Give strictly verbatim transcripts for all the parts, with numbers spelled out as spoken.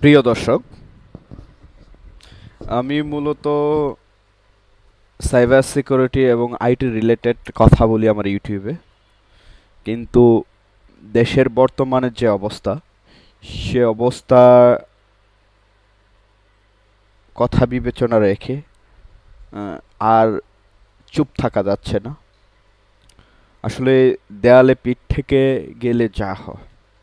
প্রিয় দর্শক, আমি মূলত সাইবার সিকিউরিটি এবং আইটি রিলেটেড কথা বলি আমার ইউটিউবে। কিন্তু দেশের বর্তমানের যে অবস্থা, সে অবস্থা কথা বিবেচনা রেখে আহ, আর চুপ থাকা যাচ্ছে না। আসলে দেয়ালে পিঠ থেকে গেলে যা হয়,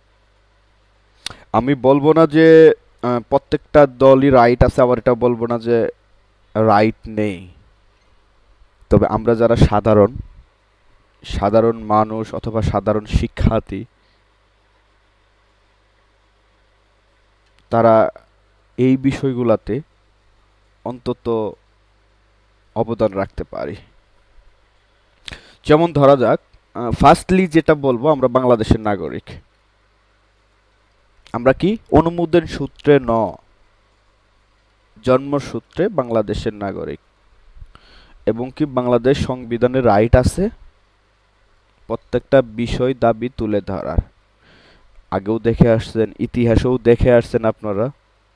আমি বলবো না যে আহ, প্রত্যেকটা দলই রাইট আছে, আবার এটা বলবো না যে রাইট নেই। তবে আমরা যারা সাধারণ সাধারণ মানুষ অথবা সাধারণ শিক্ষার্থী, তারা এই বিষয়গুলোতে অন্তত অবদান রাখতে পারি। যেমন ধরা যাক, ফার্স্টলি যেটা বলবো, আমরা বাংলাদেশের নাগরিক। আমরা কি অনুমোদন সূত্রে ন, জন্মসূত্রে বাংলাদেশের নাগরিক, এবং কি বাংলাদেশ সংবিধানে রাইট আছে প্রত্যেকটা বিষয় দাবি তুলে ধরার। আগেও দেখে আসছেন, ইতিহাসেও দেখে আসছেন আপনারা,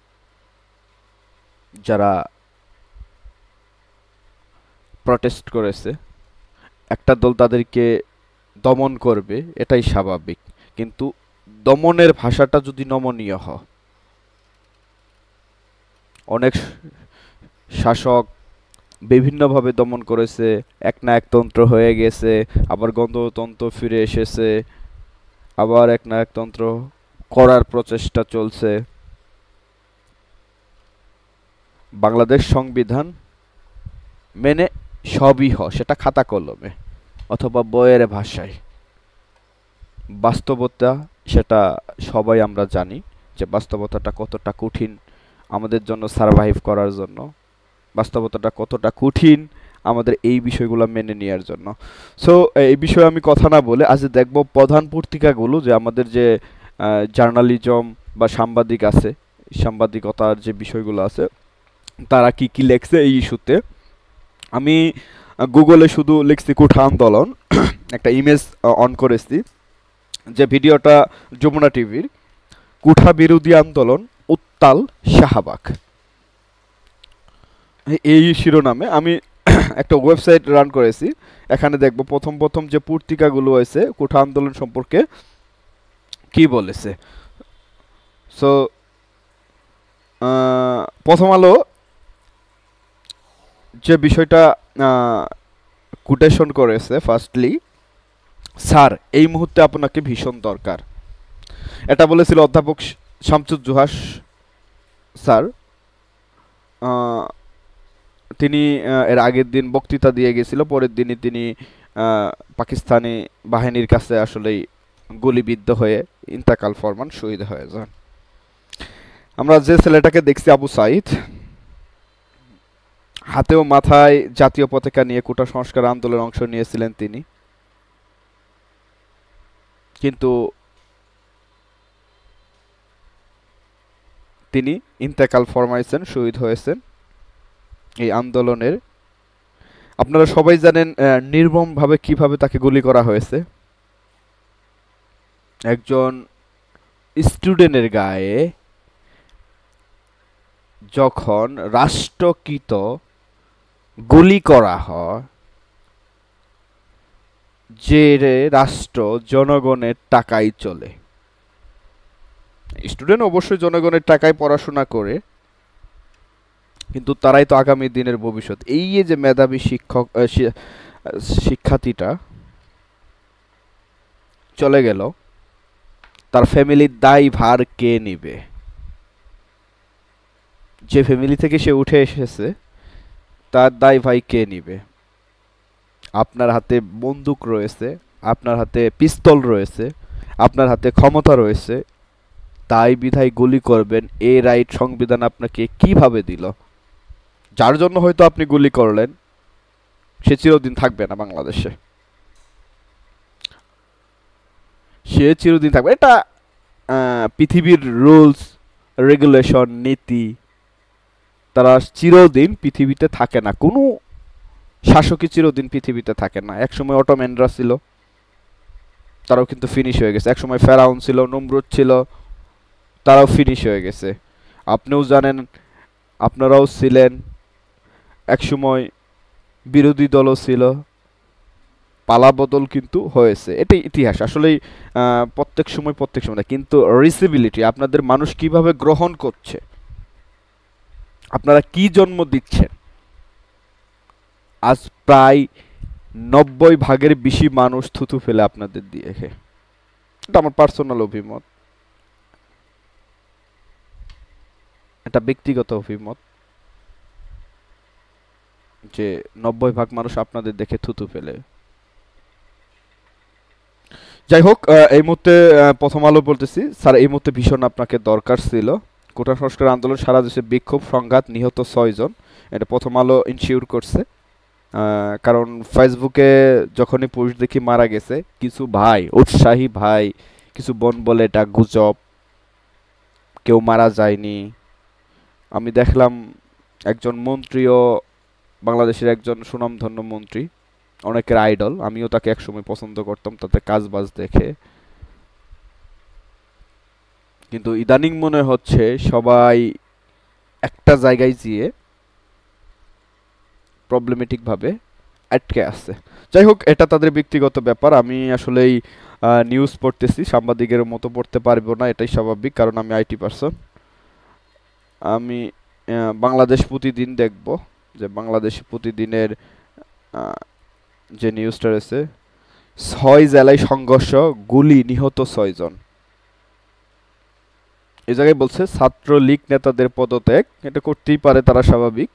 যারা প্রটেস্ট করেছে, একটা দল তাদেরকে দমন করবে, এটাই স্বাভাবিক। কিন্তু দমনের ভাষাটা যদি নমনীয় হয়, অনেক শাসক বিভিন্নভাবে দমন করেছে, এক না একতন্ত্র হয়ে গেছে, আবার গণতন্ত্র ফিরে এসেছে, আবার এক না একতন্ত্র করার প্রচেষ্টা চলছে। বাংলাদেশ সংবিধান মেনে সবই হয়, সেটা খাতা কলমে অথবা বইয়ের ভাষায়। বাস্তবতা সেটা সবাই আমরা জানি, যে বাস্তবতাটা কতটা কঠিন আমাদের জন্য সারভাইভ করার জন্য, বাস্তবতাটা কতটা কঠিন আমাদের এই বিষয়গুলো মেনে নেওয়ার জন্য। সো এই বিষয়ে আমি কথা না বলে আজ দেখব প্রধান পত্রিকাগুলো, যে আমাদের যে জার্নালিজম বা সাংবাদিক আছে, সাংবাদিকতার যে বিষয়গুলো আছে, তারা কি কি লেখছে এই ইস্যুতে। আমি গুগলে শুধু লিখছি কুঠা আন্দোলন, একটা ইমেজ অন করেছি, যে ভিডিওটা যমুনা টিভির, কুঠা বিরোধী আন্দোলন উত্তাল শাহবাগ, এই শিরোনামে আমি একটা ওয়েবসাইট রান করেছি। এখানে দেখব প্রথম প্রথম যে পত্রিকাগুলো আছে কুঠা আন্দোলন সম্পর্কে কি বলেছে। সো প্রথম আলো যে বিষয়টা কোটেশন করেছে, ফার্স্টলি, স্যার এই মুহূর্তে আপনাকে ভীষণ দরকার, এটা বলেছিল অধ্যাপক শামসুজ্জোহা স্যার। তিনি এর আগের দিন বক্তৃতা দিয়ে গেছিল, পরের দিনই তিনি পাকিস্তানি বাহিনীর কাছে আসলেই গুলিবিদ্ধ হয়ে ইন্তেকাল ফরমান, শহীদ হয়ে যান। আমরা যে ছেলেটাকে দেখছি, আবু সাইদ, হাতেও মাথায় জাতীয় পতাকা নিয়ে কোটা সংস্কার আন্দোলনে অংশ নিয়েছিলেন তিনি, কিন্তু তিনি ইন্তেকাল ফরমাইছেন, শহীদ হয়েছেন এই আন্দোলনের। আপনারা সবাই জানেন নির্মমভাবে কিভাবে তাকে গুলি করা হয়েছে। একজন স্টুডেন্টের গায়ে যখন রাষ্ট্রকৃত গুলি করা হয়, যে রাষ্ট্র জনগণের টাকায় চলে, স্টুডেন্ট অবশ্যই জনগণের টাকায় পড়াশোনা করে, কিন্তু তারাই তো আগামী দিনের ভবিষ্যৎ। এই যে মেধাবী শিক্ষক শিক্ষার্থীটা চলে গেল, তার ফ্যামিলির দায় ভার কে নিবে? যে ফ্যামিলি থেকে সে উঠে এসেছে, তার দায় ভাই কে নিবে? আপনার হাতে বন্দুক রয়েছে, আপনার হাতে পিস্তল রয়েছে, আপনার হাতে ক্ষমতা রয়েছে, তাই বিধায় গুলি করবেন, এই রাইট সংবিধান আপনাকে কিভাবে দিল? যার জন্য হয়তো আপনি গুলি করলেন, সে চিরদিন থাকবে না বাংলাদেশে, সে চিরদিন থাকবে। এটা পৃথিবীর রুলস রেগুলেশন, নীতি, তারা চিরদিন পৃথিবীতে থাকে না। কোনো শাসকই চিরদিন পৃথিবীতে থাকে না। একসময় অটোম্যানরা ছিল, তারাও কিন্তু ফিনিশ হয়ে গেছে। একসময় ফেরাউন ছিল, নমরুদ ছিল, তারাও ফিনিশ হয়ে গেছে। আপনিও জানেন, আপনারাও ছিলেন একসময়, বিরোধী দলও ছিল, পালাবদল কিন্তু হয়েছে, এটাই ইতিহাস আসলেই। আহ, প্রত্যেক সময় প্রত্যেক সময় না, কিন্তু রিসিবিলিটি আপনাদের মানুষ কিভাবে গ্রহণ করছে, আপনারা কি জন্ম দিচ্ছেন, আজ প্রায় নব্বই ভাগের বেশি মানুষ থুতু ফেলে আপনাদের দিয়ে খেয়ে। এটা আমার পার্সোনাল অভিমত, এটা ব্যক্তিগত অভিমত, যে নব্বই ভাগ মানুষ আপনাদের দেখে থুতু ফেলে। যাই হোক, আহ, এই মুহূর্তে আহ, প্রথম আলো বলতেছি স্যার, এই মুহূর্তে ভীষণ আপনাকে দরকার ছিল। কোটা সংস্কার আন্দোলন, সারা দেশে বিক্ষোভ, সংঘাত, নিহত ছয়জন, এটা প্রথম আলো ইনশিওর করছে। আহ, কারণ ফেসবুকে যখনই পোস্ট দেখি মারা গেছে, কিছু ভাই, উৎসাহী ভাই, কিছু বোন বলে এটা গুজব, কেউ মারা যায়নি। আমি দেখলাম একজন মন্ত্রীও, বাংলাদেশের একজন সুনামধন্য মন্ত্রী, অনেকের আইডল, আমিও তাকে একসময় পছন্দ করতাম তাতে কাজ বাজ দেখে, কিন্তু ইদানিং মনে হচ্ছে সবাই একটা জায়গায় গিয়ে প্রবলেমেটিক ভাবে আটকে আছে। যাই হোক, এটা তাদের ব্যক্তিগত ব্যাপার, আমি আসলেই নিউজ পড়তেছি, সাংবাদিকের মতো পড়তে পারবো না, এটাই স্বাভাবিক, কারণ আমি আইটি পারসন। আমি আহ, বাংলাদেশ প্রতিদিন দেখব, যে বাংলাদেশ প্রতিদিনের আহ, যে নিউজটা রয়েছে, ছয় জেলায় সংঘর্ষ, গুলি, নিহত ছয়জন। এই জায়গায় বলছে ছাত্রলীগ নেতাদের পদত্যাগ, এটা করতেই পারে, তারা স্বাভাবিক।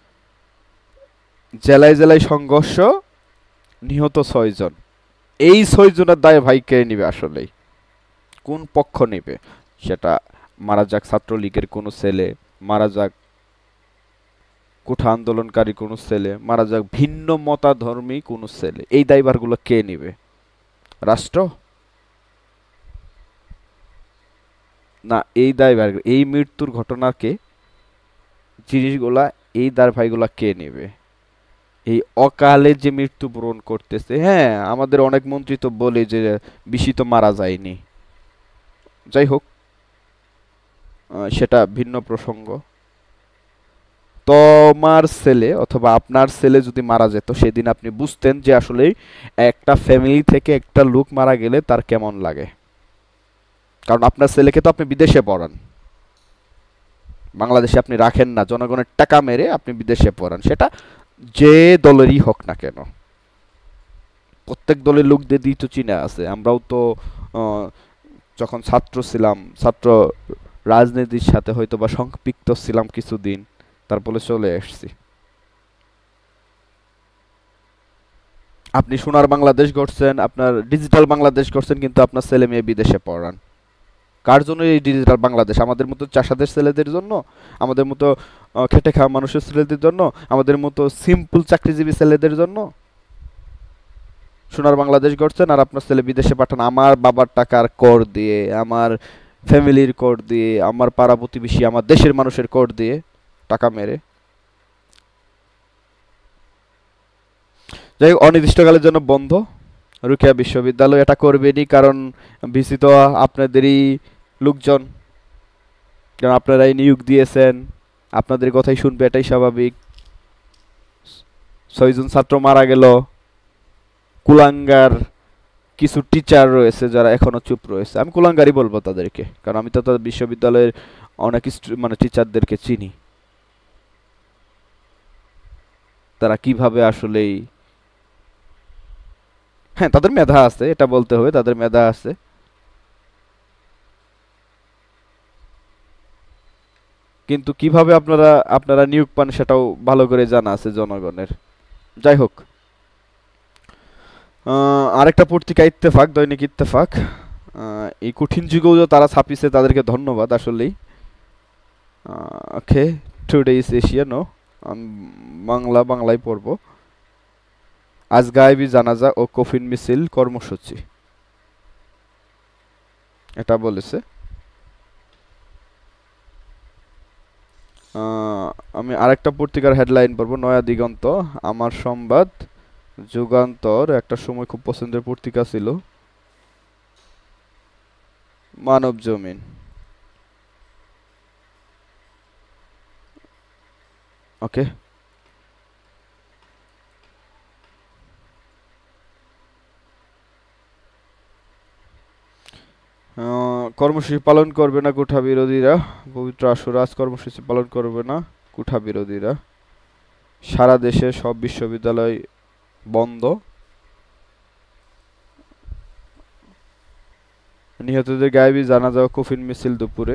জেলায় জেলায় সংঘর্ষ, নিহত ছয়জন, এই ছয়জনের দায় ভাই কে নিবে আসলেই, কোন পক্ষ নেবে? সেটা মারা যাক ছাত্রলীগের কোনো ছেলে, মারা যাক কোঠা আন্দোলনকারী কোনো ছেলে, মারা যাক ভিন্ন মতাধর্মী কোনো ছেলে, এই দায়ভারগুলো কে নিবে? রাষ্ট্র? না, এই দায়ভার, এই মৃত্যুর ঘটনাকে, জিনিসগুলা, এই দায়ভারগুলা কে নেবে? এই অকালে যে মৃত্যুবরণ করতেছে, হ্যাঁ আমাদের অনেক মন্ত্রী তো বলে যে বেশি তো মারা যায়নি। যাই হোক, আহ, সেটা ভিন্ন প্রসঙ্গ। তোমার ছেলে অথবা আপনার ছেলে যদি মারা যেত, সেদিন আপনি বুঝতেন যে আসলে একটা ফ্যামিলি থেকে একটা লোক মারা গেলে তার কেমন লাগে। কারণ আপনার ছেলেকে তো আপনি বিদেশে পড়ান, বাংলাদেশে আপনি রাখেন না, জনগণের টাকা মেরে আপনি বিদেশে পড়ান, সেটা যে দলেরই হোক না কেন। প্রত্যেক দলের লোকদের দিয়ে তো চিনা আছে, আমরাও তো আহ, যখন ছাত্র ছিলাম, ছাত্র রাজনীতির সাথে হয়তো বা সম্পৃক্ত ছিলাম কিছুদিন, তারপরে চলে আসছি। আপনি সোনার বাংলাদেশ গড়ছেন, আপনার ডিজিটাল বাংলাদেশ গড়ছেন, কিন্তু আপনার ছেলে মেয়ে বিদেশে পড়ান। কার জন্য এই ডিজিটাল বাংলাদেশ? আমাদের মতো চাষাদের ছেলেদের জন্য, আমাদের মতো আহ, খেটে খাওয়া মানুষের ছেলেদের জন্য, আমাদের মতো সিম্পল চাকরিজীবী ছেলেদের জন্য সোনার বাংলাদেশ গড়ছেন, আর আপনার ছেলে বিদেশে পাঠান আমার বাবার টাকার কর দিয়ে, আমার ফ্যামিলির কর দিয়ে, আমার পাড়া প্রতিবেশী, আমার দেশের মানুষের কর দিয়ে, টাকা মেরে। যাই হোক, অনির্দিষ্টকালের জন্য বন্ধ রুকিয়া বিশ্ববিদ্যালয়, এটা করবেনি, কারণ ভিসি তো আপনাদেরই লোকজন, কারণ আপনারাই নিয়োগ দিয়েছেন, আপনাদের কথাই শুনবে, এটাই স্বাভাবিক। ছয়জন ছাত্র মারা গেল, কুলাঙ্গার কিছু টিচার রয়েছে যারা এখনো চুপ রয়েছে, আমি কুলাঙ্গারই বলবো তাদেরকে, কারণ আমি তো তাদের বিশ্ববিদ্যালয়ের অনেক স্টু- মানে টিচারদেরকে চিনি, তারা কিভাবে আসলেই, হ্যাঁ তাদের মেধা আছে, এটা বলতে হবে, তাদের মেধা আছে, কিন্তু কিভাবে আপনারা আপনারা নিয়োগ পান সেটাও ভালো করে জানা আছে জনগণের। যাই হোক, আহ, আরেকটা পত্রিকা ইত্তেফাক, দৈনিক ইত্তেফাক, আহ, এই কঠিন যুগেও যে তারা ছাপিয়েছে, তাদেরকে ধন্যবাদ আসলেই। Okay, today is Asia, no, Bangla বাংলায় পড়ব। আজ গায়েবী জানাজা ও কফিন মিছিল কর্মসূচি, এটা বলেছে। আহ, আমি আরেকটা পত্রিকার হেডলাইন পড়বো, নয়া দিগন্ত, আমার সংবাদ, যুগান্তর, একটা সময় খুব পছন্দের পত্রিকা ছিল, মানব জমিন। ওকে, কর্মসূচি পালন করবে না কোঠা বিরোধীরা। পবিত্র আশুরা আজ কর্মসূচি পালন করবে না কোঠা বিরোধীরা। সারা দেশে সব বিশ্ববিদ্যালয় বন্ধ। নিহতদের গায়েবী জানাজা ও কফিন মিছিল দুপুরে।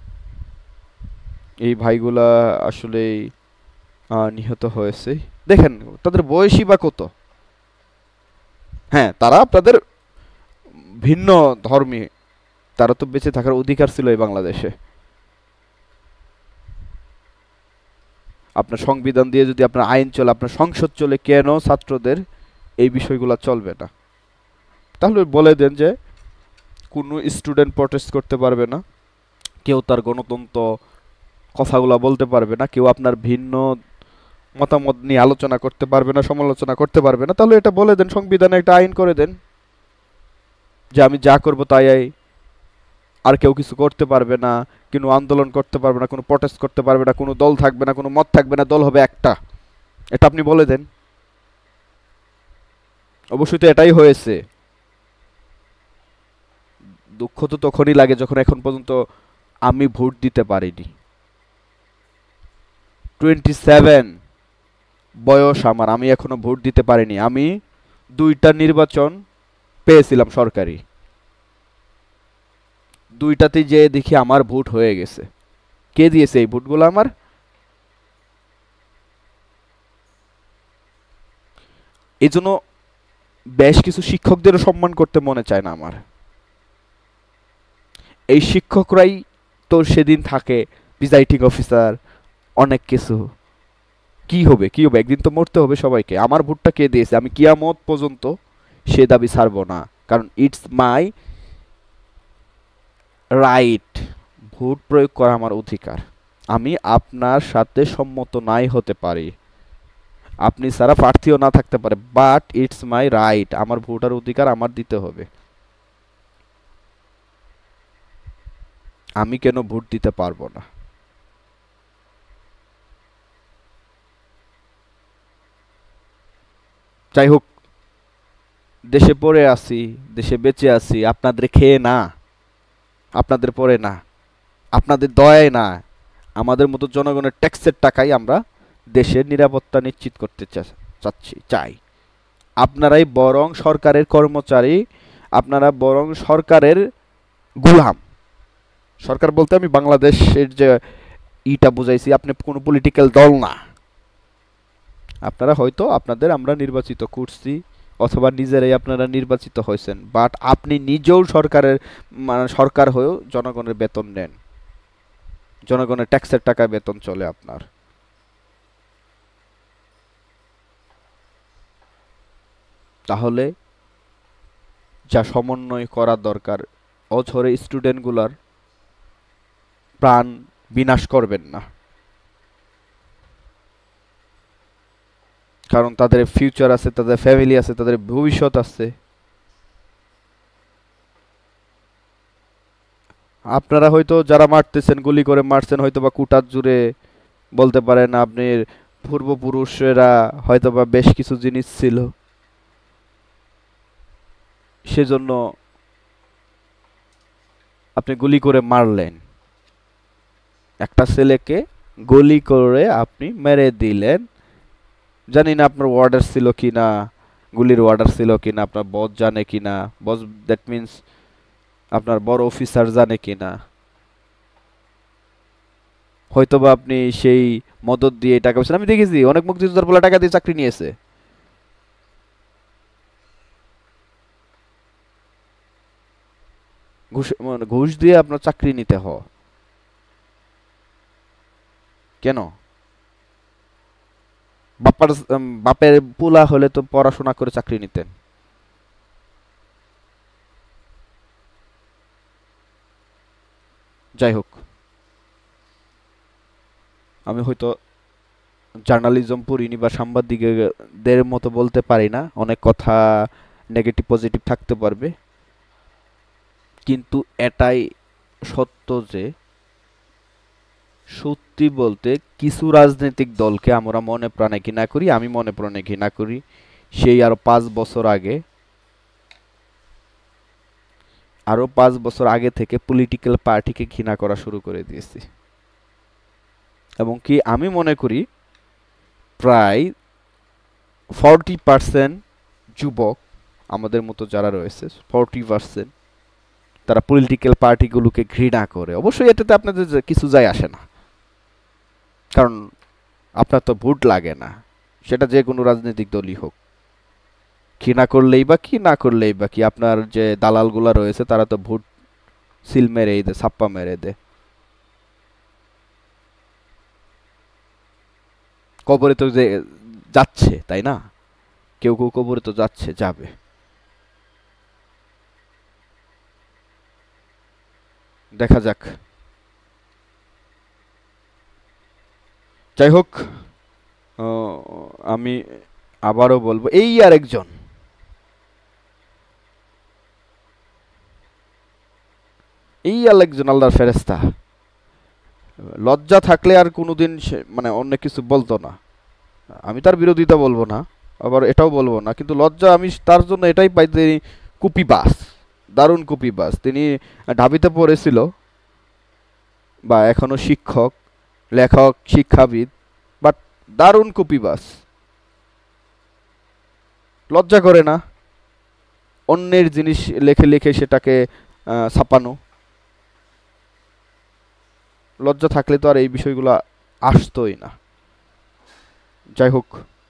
এই ভাইগুলা আসলেই আহ, নিহত হয়েছে। দেখেন তাদের বয়সই বা কত। হ্যাঁ, তারা আপনাদের ভিন্ন ধর্মী, তারা তো বেঁচে থাকার অধিকার ছিল এই বাংলাদেশে। আপনার সংবিধান দিয়ে যদি আপনার আইন চলে, আপনার সংসদ চলে, কেন ছাত্রদের এই বিষয়গুলো চলবে না? তাহলে বলে দেন যে কোনো স্টুডেন্ট প্রটেস্ট করতে পারবে না, কেউ তার গণতন্ত্র কথাগুলো বলতে পারবে না, কেউ আপনার ভিন্ন মতামত নিয়ে আলোচনা করতে পারবে না, সমালোচনা করতে পারবে না। তাহলে এটা বলে দেন, সংবিধানে একটা আইন করে দেন যে আমি যা করব তাই, আর কেউ কিছু করতে পারবে না, কোনো আন্দোলন করতে পারবে না, কোনো প্রটেস্ট করতে পারবে না, কোনো দল থাকবে না, কোনো মত থাকবে না, দল হবে একটা। এটা আপনি বলে দেন। অবশ্যই তো এটাই হয়েছে। দুঃখ তো তখনই লাগে যখন এখন পর্যন্ত আমি ভোট দিতে পারিনি। টোয়েন্টি সেভেন বয়স আমার, আমি এখনো ভোট দিতে পারিনি। আমি দুইটা নির্বাচন পেয়েছিলাম সরকারি, দুইটাতেই যে দেখি আমার ভোট হয়ে গেছে। কে দিয়েছে এই ভোটগুলো আমার? এই জন্য বেশ কিছু শিক্ষকদেরও সম্মান করতে মনে চায় না আমার। এই শিক্ষকরাই তো সেদিন থাকে প্রিজাইডিং অফিসার, অনেক কিছু। কি হবে কি হবে, একদিন তো মরতে হবে সবাইকে। আমার ভোটটা কে দিয়েছে আমি কিয়ামত পর্যন্ত সে দাবি ছাড়বো না, কারণ ইটস মাই রাইট। ভোট প্রয়োগ করা আমার অধিকার। আমি আপনার সাথে সম্মত নাই হতে পারি, আপনি ছাড়া প্রার্থীও না থাকতে পারে, বাট ইটস মাই রাইট। আমার ভোটার অধিকার আমার দিতে হবে। আমি কেন ভোট দিতে পারবো না? যাই হোক, দেশে পড়ে আছি, দেশে বেঁচে আছি আপনাদের খেয়ে না, আপনাদের পড়ে না, আপনাদের দয়ায় না, আমাদের মতো জনগণের ট্যাক্সের টাকায় আমরা দেশের নিরাপত্তা নিশ্চিত করতে চা- চাচ্ছি চাই। আপনারাই বরং সরকারের কর্মচারী, আপনারা বরং সরকারের গুলাম। সরকার বলতে আমি বাংলাদেশের যে ইটা বুঝাইছি, আপনি কোনো পলিটিক্যাল দল না। আপনারা হয়তো আপনাদের আমরা নির্বাচিত করছি, অথবা নিজেরাই আপনারা নির্বাচিত হয়েছেন, বাট আপনি নিজেও সরকারের মানে সরকার হয়েও জনগণের বেতন নেন, জনগণের ট্যাক্সের টাকায় বেতন চলে আপনার। তাহলে যা সমন্বয় করা দরকার, অঝরে স্টুডেন্টগুলার প্রাণ বিনাশ করবেন না, কারণ তাদের ফিউচার আছে, তাদের ফ্যামিলি আছে, তাদের ভবিষ্যৎ আছে। আপনারা হয়তো যারা মারতেছেন, গুলি করে মারছেন, হয়তো বা কুটার জুড়ে বলতে পারেন আপনার পূর্বপুরুষেরা হয়তো বা বেশ কিছু জিনিস ছিল, সেজন্য আপনি গুলি করে মারলেন একটা ছেলেকে, গুলি করে আপনি মেরে দিলেন। জানি না আপনার অর্ডার ছিল কিনা, গুলির অর্ডার ছিল কিনা, আপনার বস জানে কিনা, বস দ্যাট মিন্স আপনার বড় অফিসার জানে কিনা। হয়তোবা আপনি সেই মদত দিয়ে টাকা পয়সা, আমি দেখেছি অনেক মুক্তিযোদ্ধার বলে টাকা দিয়ে চাকরি নিয়েছে। ঘুষ মানে ঘুষ দিয়ে আপনার চাকরি নিতে হয় কেন? বাপার উম, বাপের পোলা হলে তো পড়াশোনা করে চাকরি নিতেন। যাই হোক, আমি হয়তো জার্নালিজম পড়িনি বা সাংবাদিকদের মতো বলতে পারি না, অনেক কথা নেগেটিভ পজিটিভ থাকতে পারবে, কিন্তু এটাই সত্য যে সত্যি বলতে কিছু রাজনৈতিক দলকে আমরা মনে প্রাণে ঘৃণা করি, আমি মনে প্রাণে ঘৃণা করি। সেই আরো পাঁচ বছর আগে, আরো পাঁচ বছর আগে থেকে পলিটিক্যাল পার্টিকে ঘৃণা করা শুরু করে দিয়েছি। এবং কি আমি মনে করি প্রায় ফর্টি পার্সেন্ট যুবক আমাদের মতো যারা রয়েছে, ফর্টি পার্সেন্ট তারা পলিটিক্যাল পার্টিগুলোকে ঘৃণা করে। অবশ্যই এটাতে আপনাদের যে- কিছু যায় আসে না, কারণ আপনার তো ভোট লাগে না, সেটা যে কোনো রাজনৈতিক দলই হোক। ঘৃণা করলেই বা কি, না করলেই বা কি, আপনার যে দালালগুলা রয়েছে তারা তো ভোট সিল মেরেই দেয়, ছাপ্পা মেরে দেয়, কবরে তো যে যাচ্ছে, তাই না? কেউ কেউ কবরে তো যাচ্ছে, যাবে। দেখা যাক। যাই হোক, আহ, আমি আবারও বলবো, এই আরেকজন, এই আরেকজন আল্লাহর ফেরেস্তা, লজ্জা থাকলে আর কোনোদিন সে মানে অন্য কিছু বলতো না। আমি তার বিরোধিতা বলবো না, আবার এটাও বলবো না, কিন্তু লজ্জা আমি তার জন্য এটাই পাই, তিনি কুপিবাজ, দারুণ কুপিবাজ। তিনি ঢাবিতে পড়েছিল, বা এখনো শিক্ষক, লেখক, শিক্ষাবিদ, বাট দারুণ কুপিবাজ। লজ্জা করে না অন্যের জিনিস লেখে লিখে সেটাকে আহ, ছাপানো। লজ্জা থাকলে তো আর এই বিষয়গুলো আসতোই না। যাই হোক,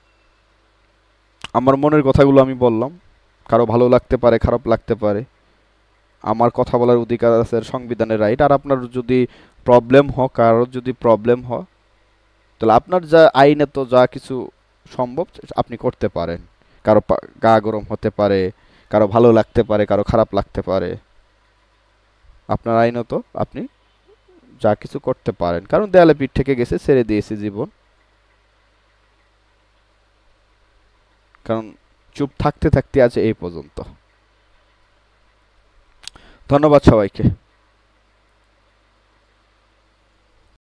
আমার মনের কথাগুলো আমি বললাম। কারো ভালো লাগতে পারে, খারাপ লাগতে পারে, আমার কথা বলার অধিকার আছে, সংবিধানের রাইট। আর আপনার যদি প্রবলেম হয়, কারোর যদি প্রবলেম হয়, তাহলে আপনার যা আইনে তো যা কিছু সম্ভব আপনি করতে পারেন। কারো পা- গা গরম হতে পারে, কারো ভালো লাগতে পারে, কারো খারাপ লাগতে পারে, আপনার আইনত আপনি যা কিছু করতে পারেন। কারণ দেয়ালে পিঠ থেকে গেছে, ছেড়ে দিয়েছে জীবন। কারণ চুপ থাকতে থাকতে আছে এই পর্যন্ত। ধন্যবাদ সবাইকে।